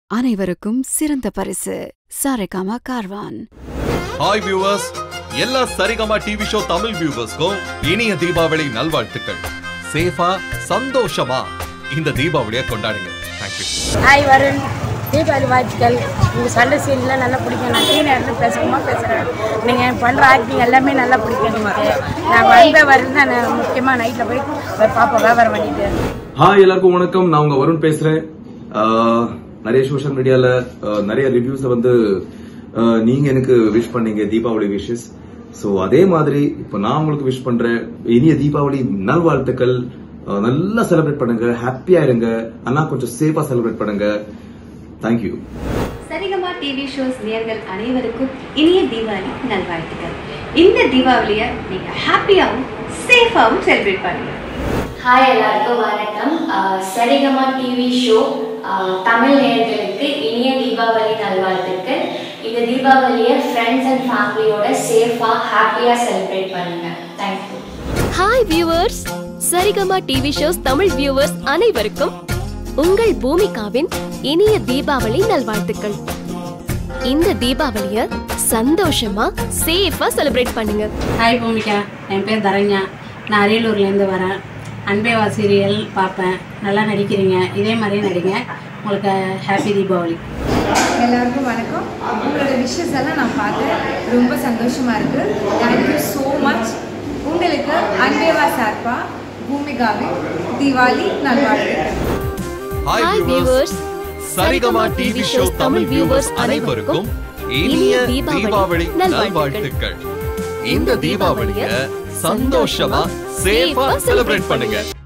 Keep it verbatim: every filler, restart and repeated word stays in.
அனைவருக்கும் சிறந்த பரிசு சாரேகாமா கார்வான். ஹாய் வியூவர்ஸ், எல்லா சரிகமா டிவி ஷோ தமிழ் வியூவர்ஸ்க்கும் இனிய தீபாவளி நல்வாழ்த்துக்கள். சேஃபா சந்தோஷமா இந்த தீபாவளியை கொண்டாடுங்க. தேங்க்யூ. ஹாய் வருண், தீபாவளி வாழ்த்துக்கள். உங்கள் சண்டை சீன்லாம் நல்லா பிடிக்கும். நான் டீ நேரத்தில் பேசுகிறோமா பேசுகிறேன். நீங்கள் பண்ணுற ஆக்டிங் எல்லாமே நல்லா பிடிக்கும் எனக்கு. நான் அன்பே வருண் தான் முக்கியமாக நைட்டில் போய் பாப்பா வியாபாரம் பண்ணிட்டு. ஹாய் எல்லாருக்கும் வணக்கம், நான் உங்க வருண் பேசுறேன். நிறைய சோஷியல் மீடியால நிறைய ரிவ்யூஸ்ல வந்து நீங்க எனக்கு விஷ் பண்ணீங்க தீபாவளி விஷஸ். சோ அதே மாதிரி இப்ப நான் உங்களுக்கு விஷ் பண்றேன் இனிய தீபாவளி நல்வாழ்த்துக்கள். நல்லா செலிப்ரேட் பண்ணுங்க, ஹாப்பியா இருங்க, ஆனா கொஞ்சம் சேஃபா செலிப்ரேட் பண்ணுங்க. தேங்க்யூ. சரிகமா டிவி ஷோஸ் நேயர்கள் அனைவருக்கும் இனிய தீபாவளி நல்வாழ்த்துக்கள். இந்த தீபாவளியை நீங்க ஹாப்பியாவும் சேஃபாவும் செலிப்ரேட் பண்ணுங்க. ஹாய் எல்லாருக்கும் வணக்கம். சரிகமா டிவி ஷோ தமிழ் நேயர்களுக்கு இனிய தீபாவளி நல்வாழ்த்துக்கள். இந்த தீபாவளியை ஃப்ரெண்ட்ஸ் அண்ட் ஃபேமிலியோட சேஃபா ஹாப்பியா செலிப்ரேட் பண்ணுங்க. Thank you. Hi viewers, Saregama TV shows Tamil viewers அனைவருக்கும் உங்கள் பூமிகாவின் இனிய தீபாவளி நல்வாழ்த்துக்கள். இந்த தீபாவளியை சந்தோஷமா சேஃபா செலிப்ரேட் பண்ணுங்க. ஹாய் பூமிகா, என் பேர் தரண்யா. நான் அரியலூர்லேருந்து வரேன். அன்பே வா சீரியல் பார்ப்பேன். நல்லா நடிக்கிறீங்க, இதே மாதிரியே நடிங்க. உங்களுக்கு ஹாப்பி தீபாவளி. எல்லாருக்கும் வணக்கம். உங்களோட விஷஸ் எல்லாம் நான் பார்த்தேன், ரொம்ப சந்தோஷமாக இருக்குது. Thank you so much. உங்களுக்கு அன்பே வா சார்பா பூமிகாவின் தீபாவளி நல்வாழ்த்துக்கள். Hi viewers, Saregama TV show Tamil viewers அனைவருக்கும் இனிய தீபாவளி நல்வாழ்த்துக்கள். இந்த தீபாவளியை சந்தோஷமா சேஃபா செலிப்ரேட் பண்ணுங்க.